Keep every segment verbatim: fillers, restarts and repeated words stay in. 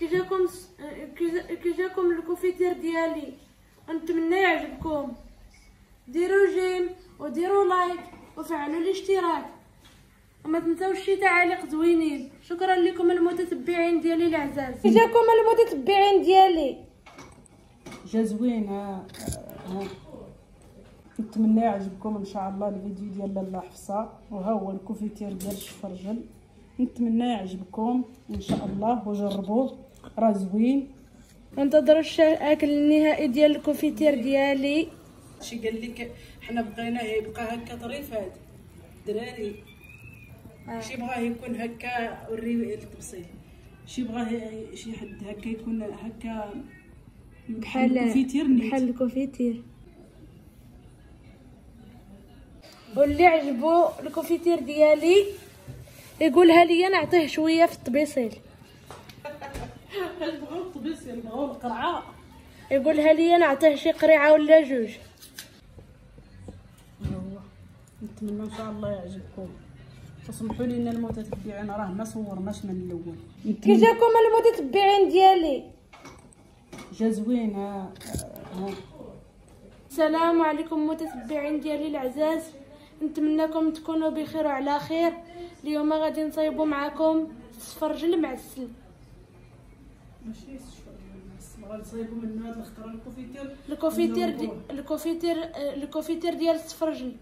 كي جاكم كي جاكم الكوفيتير ديالي، نتمنى يعجبكم. ديروا جيم وديروا لايك وفعلوا الاشتراك، وما تنساوش شي تعاليق زوينين. شكرا لكم المتتبعين ديالي العزاز. كي جاكم المتتبعين ديالي جا زوين. ها ها نتمنى يعجبكم ان شاء الله الفيديو ديال لاله حفصه. وها هو الكوفيتير ديال الشفرجل، نتمنى يعجبكم ان شاء الله وجربوه، راه زوين. ننتظروا الاكل النهائي ديال الكوفيتير ديالي. شي قال لك حنا بغيناه يبقى هكا ظريف هذا دراري. آه. شي بغاه يكون هكا، وري التبصيل. شي بغاه شي حد هكا يكون هكا بحال الكوفيتير بحال الكوفيتير. واللي عجبو الكوفيتير ديالي يقولها لي نعطيه شويه في الطبيصيل. بغاو الطبيصيل بغاو القرعه، يقولها لي نعطيه شي قريعه ولا جوج. هو نتمنى ان شاء الله يعجبكم. تسمحوا لينا المتتبعين، راه ما صورناش من الاول. كي جاكم المتتبعين ديالي جا زوين. ها ها السلام عليكم متتبعين ديالي العزاز، نتمنىكم تكونوا بخير وعلى خير. اليوم غادي نصايبوا معكم السفرجل المعسل. ماشي السفرجل المعسل، غنصايبوا منه هاد الخضره الكوفيتير. الكوفيتير دي الكوفيتير الكوفيتير ديال السفرجل.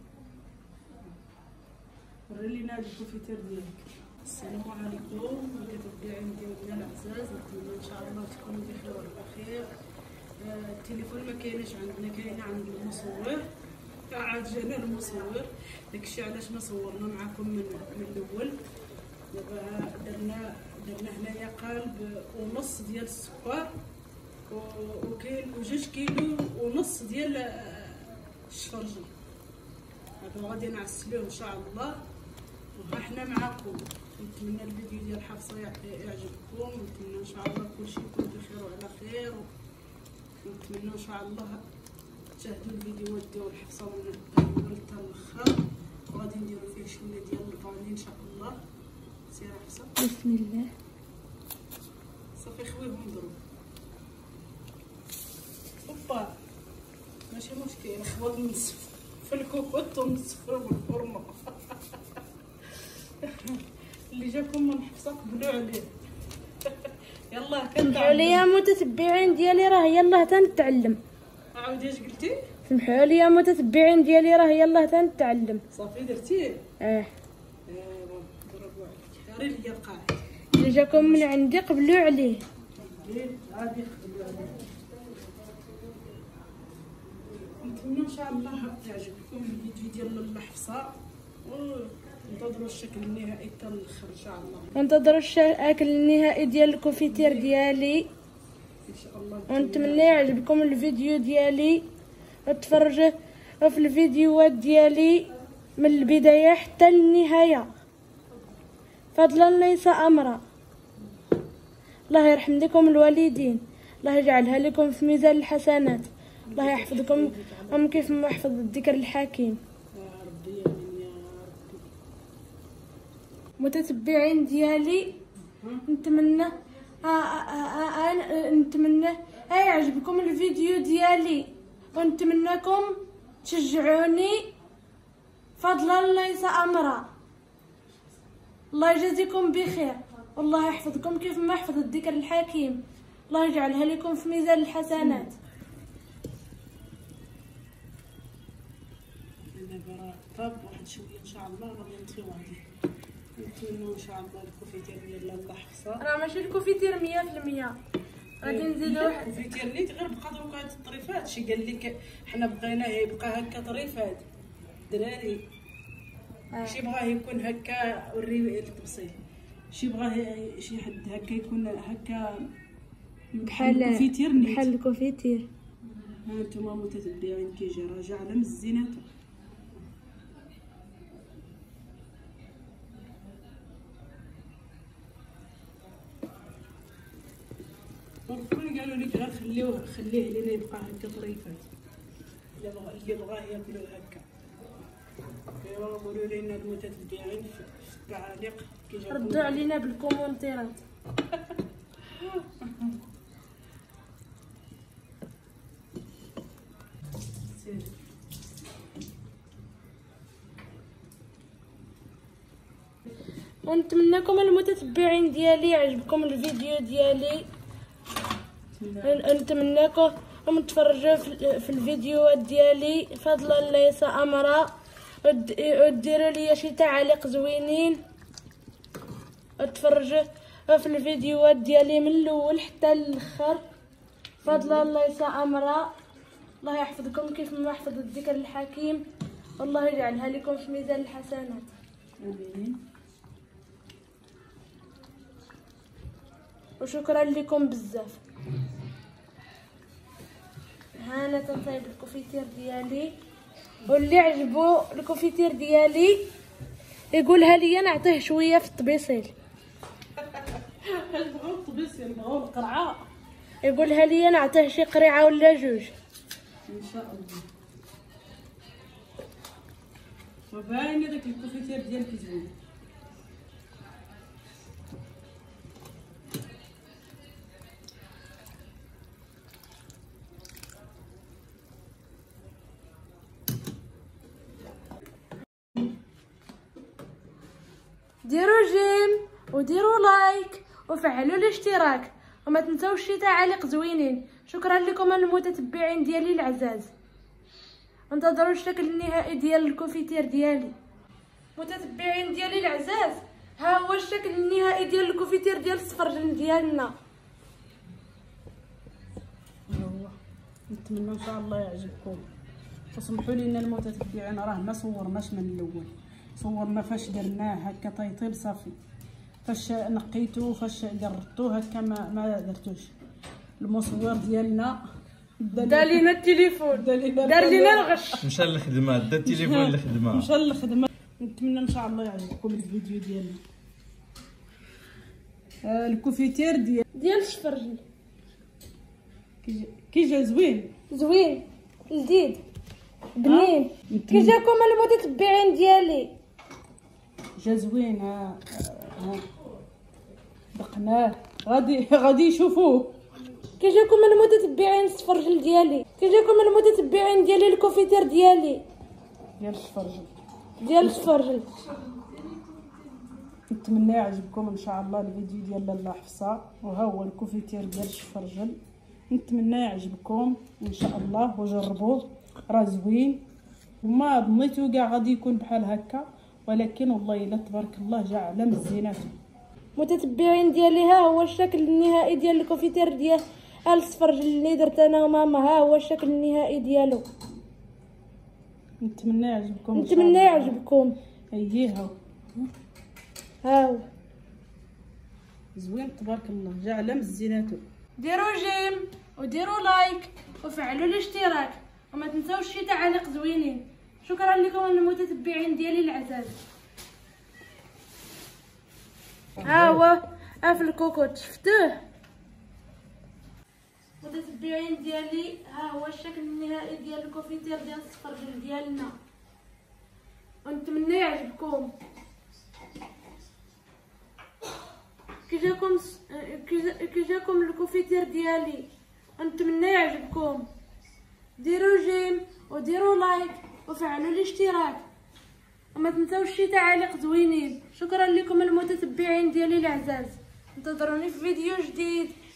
وري لينا هاد الكوفيتير ديالك. السلام عليكم متتبعين ديالنا العزاز، نتمنى ان شاء الله تكونوا بخير وعلى خير. آه التليفون ما كاينش عندنا، كاين عند المصور. عاد جانا المصور، داكشي علاش ما صورنا معكم من, من الاول. دابا درنا درنا هنايا قالب ونص ديال السكر، وكاين وجوج كيلو ونص ديال الشفرجل. هذا غادي نعسلوه ان شاء الله، وها حنا معكم. نتمنى الفيديو ديال حفصه يعجبكم، ونتمنى ان شاء الله كلشي يكون بخير وعلى خير. ونتمنى ان شاء الله تشاهدوا الفيديوهات ديال الحفصه من الاول حتى الاخر، وغادي نديروا فيه شويه ديال الفاني ان شاء الله. سير حفصه. بسم الله. صافي خويهم ضرب. اوبا ماشي مشكل، خوات نصف في الكوكوط ونصفروا بالفرمه. اللي جاكم من حفصه قبلوا عليه. يلا سمحوا لي يا متتبعين ديالي، راه يلاه تنتعلم. عاودي اش قلتي؟ سمحوا لي يا متتبعين ديالي، راه يلاه تنتعلم. صافي درتيه؟ اه. ايوا ضربوا عليك. ري ليا القاعد اللي جاكم من عندي قبلوا عليه. غادي قبلوا عليه. نتمنى ان شاء الله يعجبكم الفيديو ديال لاله حفصه، وننتظروا الشكل النهائي حتى الاخر ان شاء الله. ننتظروا الشكل النهائي ديال الكوفيتير ديالي ان شاء الله. ونتمنى يعجبكم الفيديو ديالي، وتفرجوا في الفيديوهات ديالي من البدايه حتى النهايه، فضلا ليس امرا. الله يرحم لكم الوالدين، الله يجعلها لكم في ميزان الحسنات، الله يحفظكم ام كيف ما يحفظ الذكر الحكيم. يا ربي امين يا ربي. متتبعين ديالي نتمنى آه آه آه آه نتمنى آه يعجبكم الفيديو ديالي، ونتمنىكم تشجعوني فضلا ليس امرا. الله يجازيكم بخير، والله يحفظكم كيف ما يحفظ الذكر الحكيم، الله يجعلها لكم في ميزان الحسنات. انا برا طاب واحد شويه ان شاء الله غادي نطفيو عليه. نتمنى ان شاء الله الكوفيتير ديال لاله حفصه، راه ماشي الكوفيتير مية في المية، غادي نزيدو واحد الكوفيتير نيت غير بقى دوك هاد الطريفات. شي قال لك حنا بغيناه يبقى هكا ظريف هذا دراري. آه. شي بغاه يكون هكا، وري التبصيل. شي بغاه شي حد هكا يكون هكا بحال الكوفيتير نيت. بحال الكوفيتير. ها انتما متتبعين كيجي راجع على مزيناتو. والكل قالوا لك غير خليوه خليه لينا يبقى هكا ظريفات. اللي بغا اللي بغاه ياكلو هكا. ايوا قولوا لنا المتتبعين في التعاليق كي جاكم. ردوا علينا بالكومونتيرات. ونتمنىكم المتتبعين ديالي يعجبكم الفيديو ديالي. نتمنىكم تفرجوا في الفيديوهات ديالي فضلا ليس امرا، وديروا لي شي تعاليق زوينين، تفرجوا في الفيديوهات ديالي من الاول حتى الاخر فضلا ليس امرا. الله يحفظكم كيف ما حفظ الذكر الحكيم، والله يجعلها لكم في ميزان الحسنات. امين. وشكرا لكم بزاف. ها انا تنصايب الكوفيتير ديالي، واللي عجبو الكوفيتير ديالي يقولها لي نعطيه شويه في الطبيصيل. نبغيو الطبيصيل، نبغيو القرعه، يقولها لي نعطيه شي قريعه ولا جوج ان شاء الله. وباين داك الكوفيتير ديالك زوين. ديروا جيم وديروا لايك وفعلوا الاشتراك وما تنسوش شي تعاليق زوينين. شكرا لكم المتتبعين ديالي العزاز، انتظروا الشكل النهائي ديال الكوفيتير ديالي. متتبعين ديالي العزاز، ها هو الشكل النهائي ديال الكوفيتير ديال السفرجل ديالنا. ها هو، نتمنى ان شاء الله يعجبكم. وسمحوا لينا المتتبعين، راه ما صورناش من الاول، صورنا فاش درناه هكا طيطيب صافي، فاش نقيتو فاش قرطو هكا ما ما درتوش. المصور ديالنا دار لينا التليفون، دار لينا الغش، مشى للخدمه، دا التليفون للخدمه، مشى للخدمه. نتمنى ان شاء الله يعجبكم الفيديو ديالنا. آه الكوفيتير ديال ديال الشفرجل كي جا زوين زوين جديد بنين. آه. كي جاكم المتتبعين ديالي؟ جا زوين. ها ها دقناه، غادي غادي يشوفوه. كي جاكم المتتبعين السفرجل ديالي؟ كي جاكم المتتبعين ديالي الكوفيتير ديالي ديال الشفرجل ديال السفرجل؟ نتمنى يعجبكم ان شاء الله الفيديو ديال لاله حفصه، وها هو الكوفيتير ديال الشفرجل. نتمنى يعجبكم ان شاء الله وجربوه، راه زوين وما ظنيتو كاع غادي يكون بحال هكا، ولكن والله الا تبارك الله جا على مزيناته. متتبعين ديالي، ها هو الشكل النهائي ديال الكوفيتير ديال السفرجل اللي درت انا وماما. ها هو الشكل النهائي ديالو. نتمنى يعجبكم. نتمنى يعجبكم. اييه هاو ها هو زوين تبارك الله، جا على مزيناته. ديروا جيم وديروا لايك وفعلوا الاشتراك وما تنساوش شي تعاليق زوينين. شكرا لكم المتتبعين ديالي العزاز. ها هو في الكوكوت، شفتوه متتبعين ديالي؟ ها هو الشكل النهائي ديال الكوفيتير ديال السفرجل ديالنا، ونتمنى يعجبكم. كي جاكم كي جاكم الكوفيتير ديالي، نتمنى يعجبكم. ديروا جيم وديروا لايك وفعلوا الاشتراك وما تنساوش شي تعاليق زوينين. شكرا لكم المتتبعين ديالي العزاز، انتظروني في فيديو جديد.